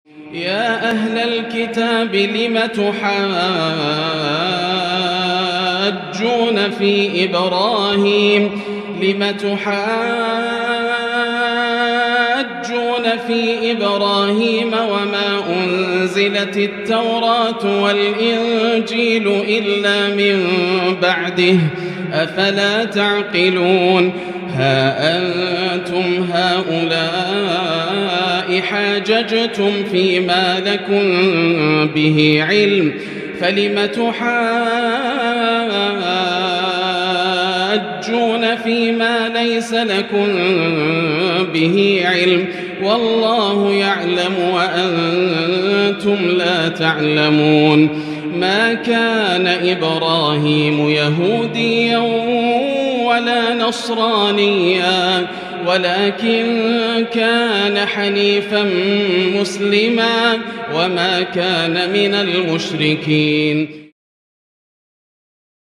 يا أهل الكتاب لم تحاجون في إبراهيم وما أنزلت التوراة والإنجيل إلا من بعده أفلا تعقلون ها أنتم هؤلاء حاججتم فيما لكم به علم فلم تحاجون فيما ليس لكم به علم والله يعلم وأنتم لا تعلمون ما كان إبراهيم يهوديا ولا نصرانيا ولكن كان حنيفا مسلما وما كان من المشركين.